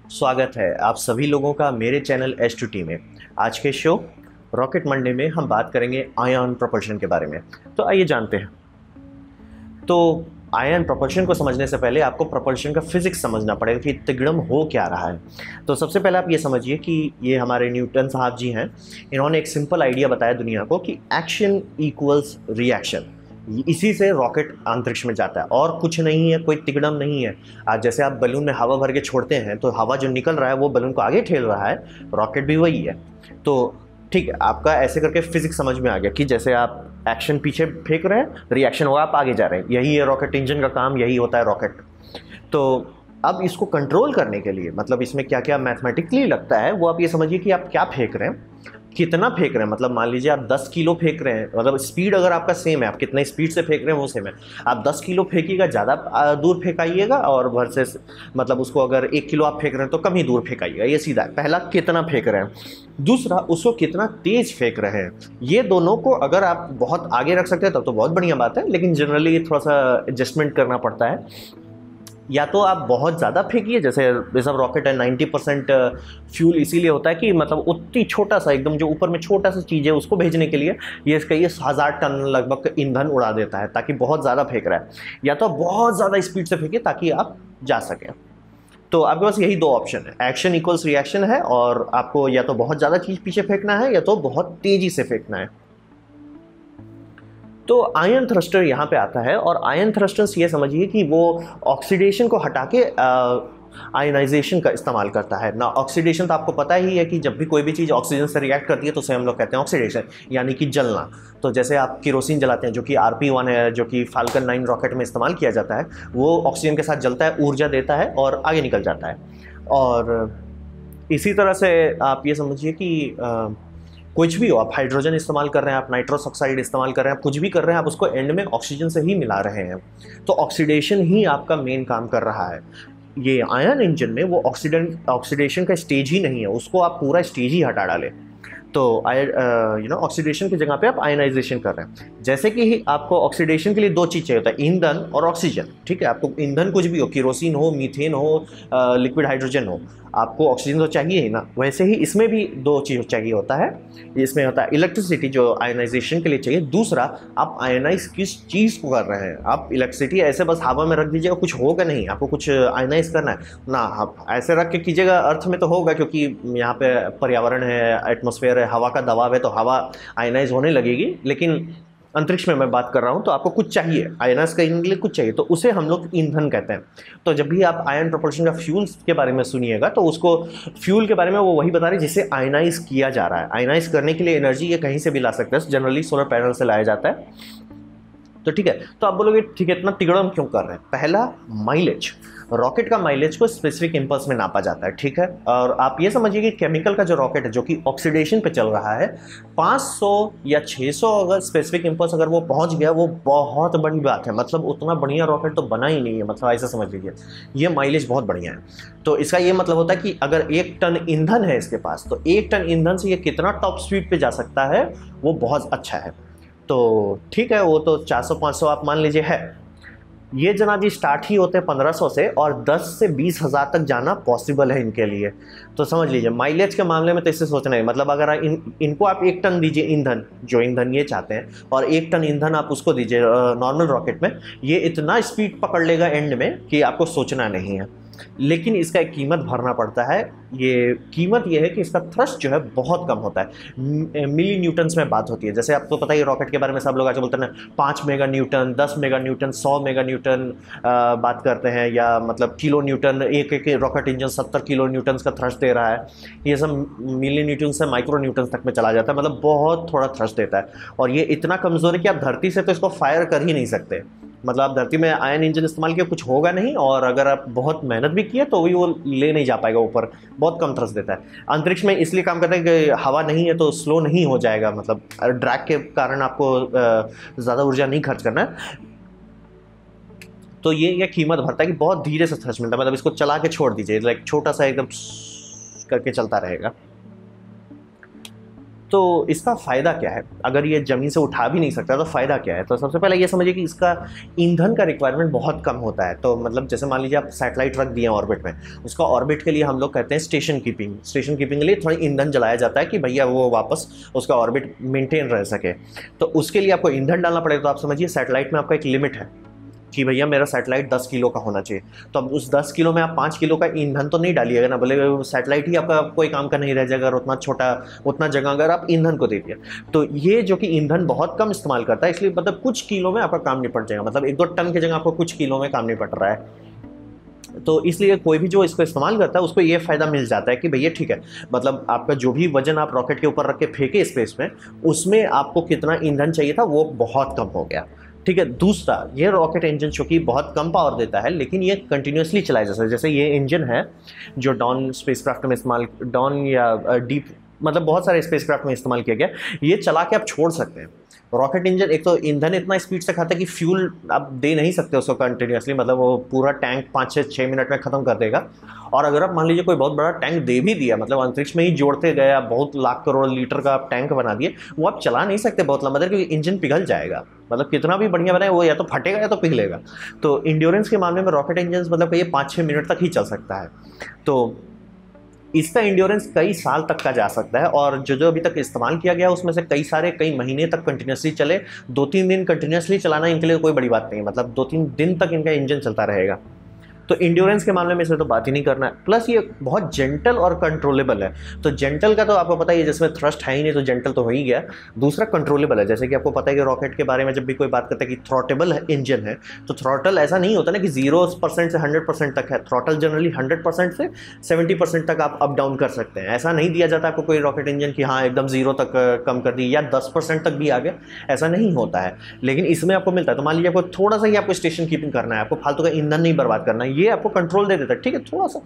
स्वागत है आप सभी लोगों का मेरे चैनल H2T में। आज के शो रॉकेट मंडे में हम बात करेंगे आयन प्रोपल्शन के बारे में। तो आइए जानते हैं। तो आयन प्रोपल्शन को समझने से पहले आपको प्रोपल्शन का फिजिक्स समझना पड़ेगा कि तिगड़म हो क्या रहा है। तो सबसे पहले आप ये समझिए कि ये हमारे न्यूटन साहब जी हैं। इन्होंने एक सिंपल आइडिया बताया दुनिया को कि एक्शन इक्वल्स रिएक्शन। इसी से रॉकेट अंतरिक्ष में जाता है और कुछ नहीं है, कोई तिगड़म नहीं है। आज जैसे आप बलून में हवा भर के छोड़ते हैं तो हवा जो निकल रहा है वो बलून को आगे ठेल रहा है, रॉकेट भी वही है। तो ठीक है, आपका ऐसे करके फिजिक्स समझ में आ गया कि जैसे आप एक्शन पीछे फेंक रहे हैं, रिएक्शन होगा, आप आगे जा रहे हैं। यही है रॉकेट इंजन का काम, यही होता है रॉकेट। तो अब इसको कंट्रोल करने के लिए मतलब इसमें क्या क्या मैथमेटिकली लगता है वो आप ये समझिए कि आप क्या फेंक रहे हैं, कितना फेंक रहे हैं। मतलब मान लीजिए आप 10 किलो फेंक रहे हैं, मतलब स्पीड अगर आपका सेम है, आप कितने स्पीड से फेंक रहे हैं वो सेम है। आप 10 किलो फेंकिएगा, ज़्यादा दूर फेंकाइएगा, और वर्सेस मतलब उसको अगर 1 किलो आप फेंक रहे हैं तो कम ही दूर फेंकाइएगा। ये सीधा है। पहला कितना फेंक रहे हैं, दूसरा उसको कितना तेज फेंक रहे हैं। ये दोनों को अगर आप बहुत आगे रख सकते हैं तब तो बहुत बढ़िया बात है, लेकिन जनरली ये थोड़ा सा एडजस्टमेंट करना पड़ता है। या तो आप बहुत ज़्यादा फेंकिए, जैसे ये सब रॉकेट है 90% फ्यूल इसीलिए होता है कि मतलब उतनी छोटा सा एकदम जो ऊपर में छोटा सा चीज़ है उसको भेजने के लिए ये इसका ये 1000 टन लगभग ईंधन उड़ा देता है, ताकि बहुत ज़्यादा फेंक रहा है। या तो बहुत ज़्यादा स्पीड से फेंकिए ताकि आप जा सकें। तो आपके पास यही दो ऑप्शन है, एक्शन इक्वल्स रिएक्शन है, और आपको या तो बहुत ज़्यादा चीज़ पीछे फेंकना है या तो बहुत तेज़ी से फेंकना है। तो आयन थ्रस्टर यहाँ पे आता है, और आयन थ्रस्टर्स ये समझिए कि वो ऑक्सीडेशन को हटा के आयनाइजेशन का इस्तेमाल करता है ना। ऑक्सीडेशन तो आपको पता ही है कि जब भी कोई भी चीज़ ऑक्सीजन से रिएक्ट करती है तो उसे हम लोग कहते हैं ऑक्सीडेशन, यानी कि जलना। तो जैसे आप केरोसिन जलाते हैं, जो कि RP1 है, जो कि फाल्कन 9 रॉकेट में इस्तेमाल किया जाता है, वो ऑक्सीजन के साथ जलता है, ऊर्जा देता है और आगे निकल जाता है। और इसी तरह से आप ये समझिए कि कुछ भी हो, आप हाइड्रोजन इस्तेमाल कर रहे हैं, आप नाइट्रस ऑक्साइड इस्तेमाल कर रहे हैं, आप कुछ भी कर रहे हैं, आप उसको एंड में ऑक्सीजन से ही मिला रहे हैं। तो ऑक्सीडेशन ही आपका मेन काम कर रहा है। ये आयन इंजन में वो ऑक्सीडेशन का स्टेज ही नहीं है, उसको आप पूरा स्टेज ही हटा डालें। तो ऑक्सीडेशन की जगह पे आप आयनाइजेशन कर रहे हैं। जैसे कि आपको ऑक्सीडेशन के लिए दो चीज़ चाहिए होता है, ईंधन और ऑक्सीजन। ठीक है, आपको ईंधन कुछ भी हो, केरोसिन हो, मीथेन हो, लिक्विड हाइड्रोजन हो, आपको ऑक्सीजन तो चाहिए ही ना। वैसे ही इसमें भी दो चीज़ चाहिए होता है। इसमें होता है इलेक्ट्रिसिटी, जो आयनाइजेशन के लिए चाहिए। दूसरा, आप आयनाइज किस चीज़ को कर रहे हैं। आप इलेक्ट्रिसिटी ऐसे बस हवा में रख दीजिएगा, कुछ होगा नहीं, आपको कुछ आयनाइज करना है ना। आप ऐसे रख के कीजिएगा, अर्थ में तो होगा क्योंकि यहाँ पे पर्यावरण है, एटमॉस्फेयर है, हवा का दबाव है, तो हवा आयनाइज होने लगेगी। लेकिन अंतरिक्ष में मैं बात कर रहा हूँ तो आपको कुछ चाहिए, आयनाइज करने के लिए कुछ चाहिए, तो उसे हम लोग ईंधन कहते हैं। तो जब भी आप आयन प्रोपल्शन का फ्यूल्स के बारे में सुनिएगा तो उसको फ्यूल के बारे में वो वही बता रहे हैं जिसे आयनाइज किया जा रहा है। आयनाइज करने के लिए एनर्जी ये कहीं से भी ला सकते हैं, जनरली सोलर पैनल से लाया जाता है। तो ठीक है, तो आप बोलोगे ठीक है इतना तिगड़म क्यों कर रहे हैं। पहला, माइलेज। रॉकेट का माइलेज को स्पेसिफिक इंपल्स में नापा जाता है। ठीक है, और आप ये समझिए कि केमिकल का जो रॉकेट है जो कि ऑक्सीडेशन पे चल रहा है, 500 या 600 अगर स्पेसिफिक इंपल्स अगर वो पहुंच गया, वो बहुत बड़ी बात है। मतलब उतना बढ़िया रॉकेट तो बना ही नहीं है, मतलब ऐसा समझ लीजिए। ये माइलेज बहुत बढ़िया है। तो इसका ये मतलब होता है कि अगर 1 टन ईंधन है इसके पास, तो 1 टन ईंधन से ये कितना टॉप स्पीड पे जा सकता है, वो बहुत अच्छा है। तो ठीक है, वो तो 400-500 आप मान लीजिए है। ये जनाब जी स्टार्ट ही होते हैं 1500 से, और 10 से 20 हज़ार तक जाना पॉसिबल है इनके लिए। तो समझ लीजिए माइलेज के मामले में तो इससे सोचना है, मतलब अगर इनको आप 1 टन दीजिए ईंधन, जो ईंधन ये चाहते हैं, और 1 टन ईंधन आप उसको दीजिए नॉर्मल रॉकेट में, ये इतना स्पीड पकड़ लेगा एंड में कि आपको सोचना नहीं है। लेकिन इसका एक कीमत भरना पड़ता है। ये कीमत ये है कि इसका थ्रस्ट जो है बहुत कम होता है। मिली न्यूटन्स में बात होती है। जैसे आपको पता ही रॉकेट के बारे में सब लोग आज बोलते हैं ना, 5 mega newton, 10 mega newton, 100 mega newton बात करते हैं, या मतलब किलो न्यूटन। एक रॉकेट इंजन 70 किलो न्यूटन का थ्रस्ट दे रहा है। ये सब मिली न्यूटन से माइक्रो न्यूटन तक में चला जाता है, मतलब बहुत थोड़ा थ्रस्ट देता है। और ये इतना कमज़ोर है कि आप धरती से तो इसको फायर कर ही नहीं सकते। मतलब आप धरती में आयन इंजन इस्तेमाल किया कुछ होगा नहीं, और अगर आप बहुत मेहनत भी किए तो भी वो ले नहीं जा पाएगा ऊपर, बहुत कम थ्रस्ट देता है। अंतरिक्ष में इसलिए काम करता है कि हवा नहीं है तो स्लो नहीं हो जाएगा, मतलब ड्रैग के कारण आपको ज़्यादा ऊर्जा नहीं खर्च करना है। तो ये कीमत भरता है कि बहुत धीरे से थ्रस्ट मिलता है, मतलब इसको चला के छोड़ दीजिए, लाइक छोटा सा एकदम करके चलता रहेगा। तो इसका फ़ायदा क्या है? अगर ये ज़मीन से उठा भी नहीं सकता तो फ़ायदा क्या है? तो सबसे पहले ये समझिए कि इसका ईंधन का रिक्वायरमेंट बहुत कम होता है। तो मतलब जैसे मान लीजिए आप सैटेलाइट रख दिए ऑर्बिट में, उसका ऑर्बिट के लिए हम लोग कहते हैं स्टेशन कीपिंग। स्टेशन कीपिंग के लिए थोड़ा ईंधन जलाया जाता है कि भैया वो वापस उसका ऑर्बिट मेंटेन रह सके। तो उसके लिए आपको ईंधन डालना पड़ेगा। तो आप समझिए सैटेलाइट में आपका एक लिमिट है कि भैया मेरा सैटेलाइट 10 किलो का होना चाहिए। तो अब उस 10 किलो में आप 5 किलो का ईंधन तो नहीं डालिएगा ना, बोले सैटेलाइट ही आपका कोई काम का नहीं रह जाएगा। उतना छोटा उतना जगह अगर आप ईंधन को दे दिया, तो ये जो कि ईंधन बहुत कम इस्तेमाल करता है, इसलिए मतलब कुछ किलो में आपका काम निपट जाएगा। मतलब 1-2 टन की जगह आपको कुछ किलो में काम निपट रहा है। तो इसलिए कोई भी जो इसको इस्तेमाल करता है उसको ये फ़ायदा मिल जाता है कि भैया ठीक है, मतलब आपका जो भी वजन आप रॉकेट के ऊपर रख के फेंके स्पेस में, उसमें आपको कितना ईंधन चाहिए था वो बहुत कम हो गया। ठीक है। दूसरा, ये रॉकेट इंजन चूंकि बहुत कम पावर देता है, लेकिन ये कंटिन्यूसली चलाया जा सकता है। जैसे ये इंजन है जो डॉन स्पेसक्राफ्ट में इस्तेमाल, डॉन या डीप, मतलब बहुत सारे स्पेसक्राफ्ट में इस्तेमाल किया गया। ये चला के आप छोड़ सकते हैं। रॉकेट इंजन एक तो ईंधन इतना स्पीड से खाता है कि फ्यूल आप दे नहीं सकते उसको कंटिन्यूसली, मतलब वो पूरा टैंक 5 से 6 मिनट में ख़त्म कर देगा। और अगर आप मान लीजिए कोई बहुत बड़ा टैंक दे भी दिया, मतलब अंतरिक्ष में ही जोड़ते गए, आप बहुत लाख करोड़ लीटर का आप टैंक बना दिए, वो आप चला नहीं सकते बहुत लंबा देर, क्योंकि इंजन पिघल जाएगा। मतलब कितना भी बढ़िया बनाए वो या तो फटेगा या तो पिघलेगा। तो इंड्योरेंस के मामले में रॉकेट इंजन मतलब ये 5-6 मिनट तक ही चल सकता है। तो इसका इंड्योरेंस कई साल तक का जा सकता है। और जो जो अभी तक इस्तेमाल किया गया उसमें से कई महीने तक कंटिन्यूसली चले। 2-3 दिन कंटिन्यूसली चलाना इनके लिए कोई बड़ी बात नहीं है, मतलब 2-3 दिन तक इनका इंजन चलता रहेगा। तो इंड्योरेंस के मामले में इसे तो बात ही नहीं करना है। प्लस ये बहुत जेंटल और कंट्रोलेबल है। तो जेंटल का तो आपको पता ही है, जिसमें थ्रस्ट है ही नहीं तो जेंटल तो हो ही गया। दूसरा कंट्रोलेबल है, जैसे कि आपको पता है कि रॉकेट के बारे में जब भी कोई बात करता है कि थ्रॉटेबल इंजन है, तो थ्रॉटल ऐसा नहीं होता ना कि 0% से 100% तक है। थ्रॉटल जनरली 100% से 70% तक आप अप डाउन कर सकते हैं। ऐसा नहीं दिया जाता आपको कोई रॉकेट इंजन कि हाँ एकदम 0 तक कम कर दी या 10% तक भी आ गया, ऐसा नहीं होता है। लेकिन इसमें आपको मिलता है। तो मान लीजिए आपको थोड़ा सा ही आपको स्टेशन कीपिंग करना है, आपको फालतू का ईंधन नहीं बर्बाद करना है, ये आपको कंट्रोल दे देता है। ठीक है, थोड़ा सा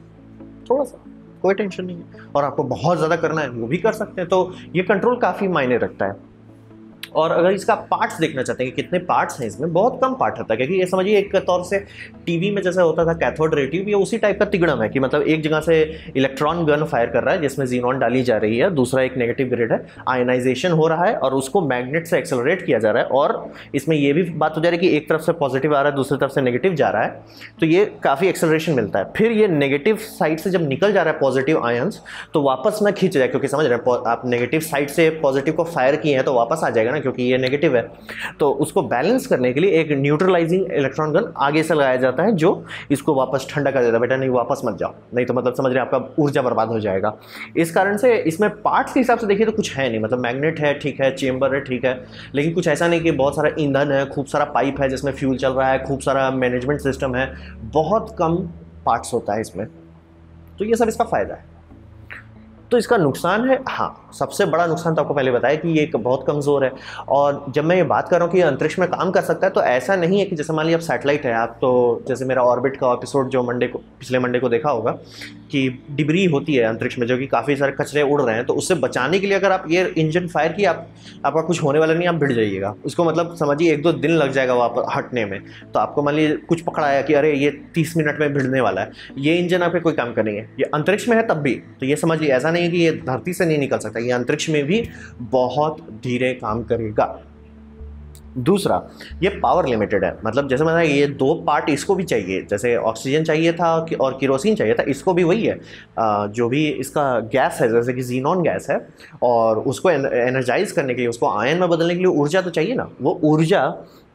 कोई टेंशन नहीं है। और आपको बहुत ज़्यादा करना है वो भी कर सकते हैं। तो ये कंट्रोल काफ़ी मायने रखता है। और अगर इसका पार्ट्स देखना चाहते हैं कि कितने पार्ट्स हैं, इसमें बहुत कम पार्ट होता है। क्योंकि ये समझिए एक तौर से टीवी में जैसा होता था कैथोड रे ट्यूब, ये उसी टाइप का तिगड़म है कि मतलब एक जगह से इलेक्ट्रॉन गन फायर कर रहा है जिसमें जीनॉन डाली जा रही है, दूसरा एक नेगेटिव ग्रेड है, आयनाइजेशन हो रहा है और उसको मैग्नेट से एक्सेलरेट किया जा रहा है। और इसमें ये भी बात हो जा रही है कि एक तरफ से पॉजिटिव आ रहा है, दूसरी तरफ से नेगेटिव जा रहा है, तो ये काफ़ी एक्सेलरेशन मिलता है। फिर ये नेगेटिव साइड से जब निकल जा रहा है पॉजिटिव आयंस, तो वापस ना खींच जाए, क्योंकि समझ रहे हैं आप नेगेटिव साइड से पॉजिटिव को फायर किए हैं तो वापस आ जाएगा ना, क्योंकि ये नेगेटिव है। तो उसको बैलेंस करने के लिए एक न्यूट्रलाइजिंग इलेक्ट्रॉन गन आगे से लगाया जाता है, जो इसको वापस ठंडा कर देता है। बेटा नहीं, वापस मत जाओ, नहीं तो मतलब समझ रहे हैं आपका ऊर्जा बर्बाद हो जाएगा। इस कारण से इसमें पार्ट्स के हिसाब से देखिए तो कुछ है नहीं। मतलब मैग्नेट है, ठीक है, चेंबर है, ठीक है, लेकिन कुछ ऐसा नहीं कि बहुत सारा ईंधन है, खूब सारा पाइप है जिसमें फ्यूल चल रहा है, खूब सारा मैनेजमेंट सिस्टम है, बहुत कम पार्ट्स होता है इसमें। तो ये सब इसका फायदा है। तो इसका नुकसान है, हाँ सबसे बड़ा नुकसान तो आपको पहले बताया कि ये बहुत कमज़ोर है। और जब मैं ये बात कर रहा हूँ कि अंतरिक्ष में काम कर सकता है, तो ऐसा नहीं है कि जैसे मान लीजिए आप सैटेलाइट है, आप तो जैसे मेरा ऑर्बिट का एपिसोड जो पिछले मंडे को देखा होगा कि डिब्री होती है अंतरिक्ष में, जो कि काफ़ी सारे कचरे उड़ रहे हैं, तो उससे बचाने के लिए अगर आप ये इंजन फायर किए, आपका कुछ होने वाला नहीं, आप भिड़ जाइएगा। उसको मतलब समझिए 1-2 दिन लग जाएगा वापस हटने में। तो आपको मान लीजिए कुछ पकड़ाया कि अरे ये 30 मिनट में भिड़ने वाला है, ये इंजन आपके कोई काम का नहीं है। ये अंतरिक्ष में है तब भी, तो ये समझिए ऐसा नहीं है कि ये धरती से नहीं निकल सकता, ये अंतरिक्ष में भी बहुत धीरे काम करेगा। दूसरा, ये पावर लिमिटेड है। मतलब जैसे मैंने ये 2 पार्ट इसको भी चाहिए, जैसे ऑक्सीजन चाहिए था और केरोसिन चाहिए था, इसको भी वही है। जो भी इसका गैस है, जैसे कि जीनॉन गैस है, और उसको एनर्जाइज करने के लिए, उसको आयन में बदलने के लिए ऊर्जा तो चाहिए ना। वो ऊर्जा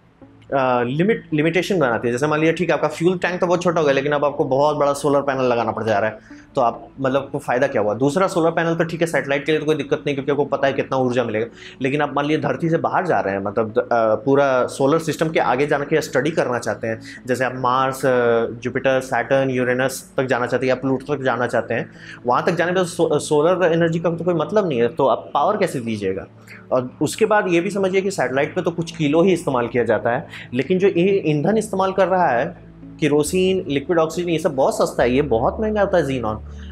लिमिटेशन बनाती है। जैसे मान लीजिए ठीक है, आपका फ्यूल टैंक तो बहुत छोटा हो गया, लेकिन अब आपको बहुत बड़ा सोलर पैनल लगाना पड़ जा रहा है, तो आप मतलब को फ़ायदा क्या हुआ। दूसरा, सोलर पैनल तो ठीक है सैटेलाइट के लिए तो कोई दिक्कत नहीं, क्योंकि आपको पता है कितना ऊर्जा मिलेगा। लेकिन आप मान लीजिए धरती से बाहर जा रहे हैं, मतलब पूरा सोलर सिस्टम के आगे जाने की स्टडी करना चाहते हैं, जैसे आप मार्स, जुपिटर, सैटर्न, यूरेनस तक जाना चाहते हैं या प्लूटो तक जाना चाहते हैं, वहाँ तक जाने पर सोलर एनर्जी का तो कोई मतलब नहीं है, तो आप पावर कैसे दीजिएगा। और उसके बाद ये भी समझिए कि सैटेलाइट पे तो कुछ किलो ही इस्तेमाल किया जाता है, लेकिन जो ये ईंधन इस्तेमाल कर रहा है, केरोसिन, लिक्विड ऑक्सीजन, ये सब बहुत सस्ता है, ये बहुत महंगा होता है जीनॉन।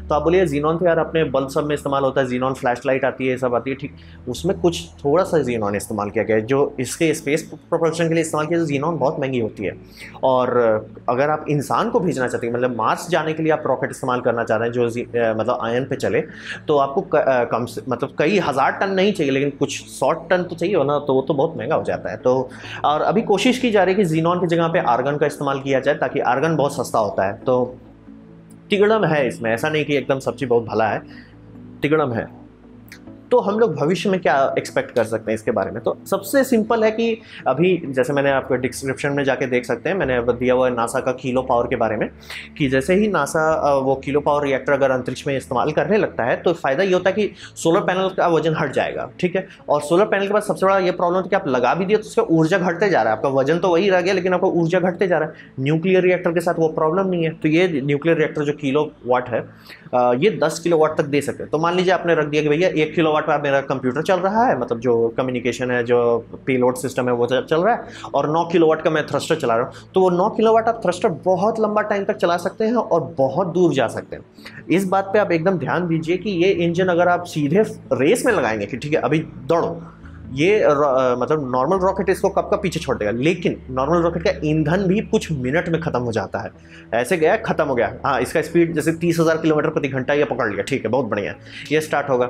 तो आप बोलिए जीनॉन तो यार अपने बल्ब सब में इस्तेमाल होता है, जीनॉन फ्लैश लाइट आती है, सब आती है, ठीक, उसमें कुछ थोड़ा सा जीनॉन इस्तेमाल किया गया है जो इसके स्पेस प्रोपल्शन के लिए इस्तेमाल किया। जीनॉन बहुत महंगी होती है, और अगर आप इंसान को भेजना चाहते हैं, मतलब मार्स जाने के लिए आप रॉकेट इस्तेमाल करना चाह रहे हैं जो मतलब आयन पे चले, तो आपको कम से मतलब कई हज़ार टन नहीं चाहिए, लेकिन कुछ 100 टन तो चाहिए हो ना, तो वो तो बहुत महंगा हो जाता है। तो और अभी कोशिश की जा रही है कि जीनॉन की जगह पे आर्गन का इस्तेमाल किया जाए, ताकि आर्गन बहुत सस्ता होता है। तो तिगड़म है इसमें, ऐसा नहीं कि एकदम सब चीज़ बहुत भला है, तिगड़म है। तो हम लोग भविष्य में क्या एक्सपेक्ट कर सकते हैं इसके बारे में? तो सबसे सिंपल है कि अभी जैसे मैंने आपको डिस्क्रिप्शन में जाके देख सकते हैं, मैंने दिया हुआ है नासा का किलो पावर के बारे में, कि जैसे ही नासा वो किलो पावर रिएक्टर अगर अंतरिक्ष में इस्तेमाल करने लगता है तो फ़ायदा ये होता है कि सोलर पैनल का वजन हट जाएगा, ठीक है। और सोलर पैनल के बाद सबसे बड़ा ये प्रॉब्लम है कि आप लगा भी दिए तो उसका ऊर्जा घटते जा रहा है, आपका वजन तो वही रह गया लेकिन आपका ऊर्जा घटते जा रहा है। न्यूक्लियर रिएक्टर के साथ वो प्रॉब्लम नहीं है। तो ये न्यूक्लियर रिएक्टर जो किलो वाट है, ये 10 किलो वाट तक दे सकते हैं। तो मान लीजिए आपने रख दिया कि भैया 1 किलो वाट पर मेरा कंप्यूटर चल रहा है, मतलब जो कम्युनिकेशन है, जो पेलोड सिस्टम है वो चल रहा है, और 9 किलोवाट का मैं थ्रस्टर चला रहा हूँ, तो वो 9 किलोवाट आप थ्रस्टर बहुत लंबा टाइम तक चला सकते हैं और बहुत दूर जा सकते हैं। इस बात पे आप एकदम ध्यान दीजिए कि ये इंजन अगर आप सीधे रेस में लगाएंगे कि ठीक है अभी दौड़ो, ये मतलब नॉर्मल रॉकेट इसको कब कब पीछे छोड़ देगा, लेकिन नॉर्मल रॉकेट का ईंधन भी कुछ मिनट में खत्म हो जाता है। ऐसे गया खत्म हो गया, हाँ इसका स्पीड जैसे 30,000 किलोमीटर प्रति घंटा ये पकड़ लिया, ठीक है बहुत बढ़िया, ये स्टार्ट होगा,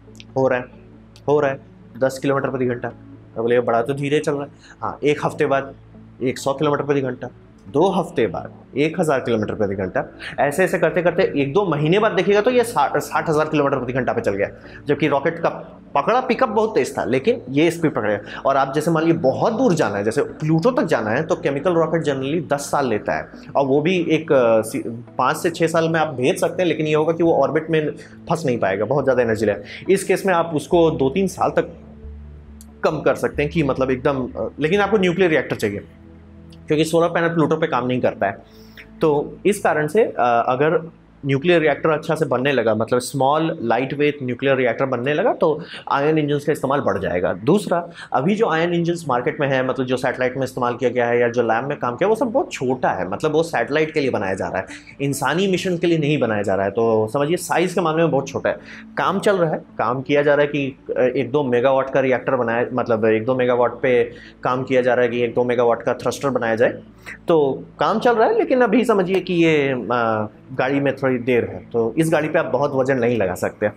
हो रहा है 10 किलोमीटर प्रति घंटा। तो बोले बड़ा तो धीरे चल रहा है, हाँ 1 हफ्ते बाद 100 किलोमीटर प्रति घंटा, 2 हफ्ते बाद 1000 किलोमीटर प्रति घंटा, ऐसे ऐसे करते करते 1-2 महीने बाद देखिएगा तो ये 60,000 किलोमीटर प्रति घंटा पे चल गया। जबकि रॉकेट का पकड़ा पिकअप बहुत तेज था, लेकिन ये स्पीड पकड़ेगा। और आप जैसे मान लीजिए बहुत दूर जाना है, जैसे प्लूटो तक जाना है, तो केमिकल रॉकेट जनरली 10 साल लेता है, और वो भी एक 5 से 6 साल में आप भेज सकते हैं, लेकिन ये होगा कि वो ऑर्बिट में फंस नहीं पाएगा, बहुत ज़्यादा एनर्जी लगेगा। इस केस में आप उसको 2-3 साल तक कम कर सकते हैं कि मतलब एकदम, लेकिन आपको न्यूक्लियर रिएक्टर चाहिए क्योंकि सोलर पैनल प्लूटो पे काम नहीं करता है। तो इस कारण से अगर न्यूक्लियर रिएक्टर अच्छा से बनने लगा, मतलब small light weight nuclear reactor बनने लगा, तो आयन इंजन्स का इस्तेमाल बढ़ जाएगा। दूसरा, अभी जो आयन इंजन्स मार्केट में है, मतलब जो सैटेलाइट में इस्तेमाल किया गया है या जो लैब में काम किया, वो सब बहुत छोटा है, मतलब वो सैटेलाइट के लिए बनाया जा रहा है, इंसानी मिशन के लिए नहीं बनाया जा रहा है। तो समझिए साइज़ के मामले में बहुत छोटा है। काम चल रहा है, काम किया जा रहा है कि 1-2 मेगावाट का रिएक्टर बनाया, मतलब 1-2 मेगावाट पे काम किया जा रहा है कि 1-2 मेगावाट का थ्रस्टर बनाया जाए। तो काम चल रहा है, लेकिन अभी समझिए कि ये गाड़ी में थोड़ी देर है, तो इस गाड़ी पे आप बहुत वजन नहीं लगा सकते।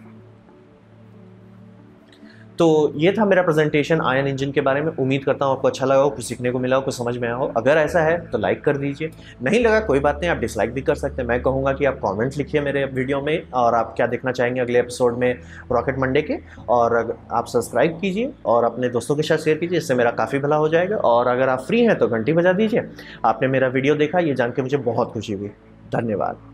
तो ये था मेरा प्रेजेंटेशन आयन इंजन के बारे में। उम्मीद करता हूँ आपको अच्छा लगा हो, कुछ सीखने को मिला हो, कुछ समझ में आया हो। अगर ऐसा है तो लाइक कर दीजिए, नहीं लगा कोई बात नहीं, आप डिसलाइक भी कर सकते हैं। मैं कहूँगा कि आप कमेंट लिखिए मेरे वीडियो में, और आप क्या देखना चाहेंगे अगले एपिसोड में रॉकेट मंडे के। और आप सब्सक्राइब कीजिए और अपने दोस्तों के साथ शेयर कीजिए, इससे मेरा काफ़ी भला हो जाएगा। और अगर आप फ्री हैं तो घंटी बजा दीजिए। आपने मेरा वीडियो देखा, ये जान के मुझे बहुत खुशी हुई। धन्यवाद।